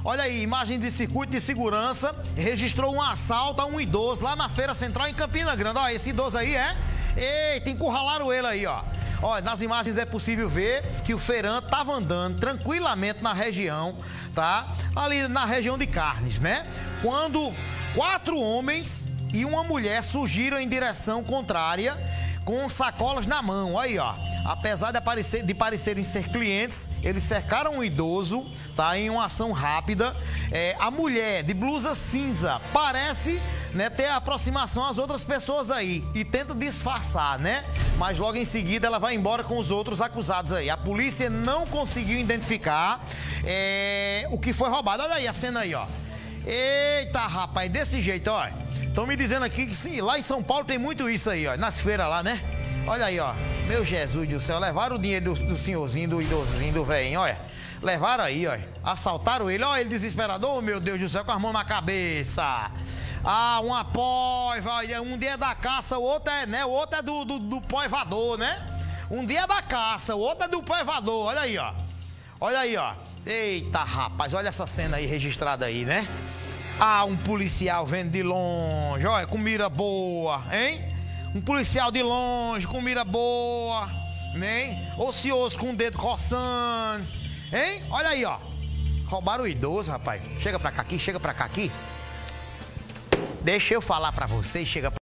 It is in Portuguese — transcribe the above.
Olha aí, imagem de circuito de segurança, registrou um assalto a um idoso lá na Feira Central em Campina Grande. Ó, esse idoso aí Eita, encurralaram ele aí, ó. Olha, nas imagens é possível ver que o feirante estava andando tranquilamente na região, tá? Ali na região de Carnes, né? Quando 4 homens e uma mulher surgiram em direção contrária com sacolas na mão, aí ó. Apesar de parecerem ser clientes, eles cercaram o idoso, tá? Em uma ação rápida. A mulher de blusa cinza parece, né, ter aproximação às outras pessoas aí e tenta disfarçar, né? Mas logo em seguida ela vai embora com os outros acusados aí. A polícia não conseguiu identificar o que foi roubado. Olha aí a cena aí, ó. Eita, rapaz, desse jeito, ó. Estão me dizendo aqui que sim, lá em São Paulo tem muito isso aí, ó, nas feiras lá, né? Olha aí, ó. Meu Jesus do céu, levaram o dinheiro do senhorzinho, do idosinho, do velhinho, olha. Levaram aí, ó. Assaltaram ele, ó, ele desesperado. Oh, meu Deus do céu, com as mãos na cabeça. Ah, uma poiva, um dia é da caça, o outro é, né? O outro é do poivador, né? Um dia é da caça, o outro é do poivador, olha aí, ó. Olha aí, ó. Eita, rapaz, olha essa cena aí registrada aí, né? Ah, um policial vendo de longe, olha, com mira boa, hein? Um policial de longe, com mira boa, né? Ocioso, com o dedo coçando, hein? Olha aí, ó. Roubaram o idoso, rapaz. Chega pra cá aqui, chega pra cá aqui. Deixa eu falar pra vocês, chega pra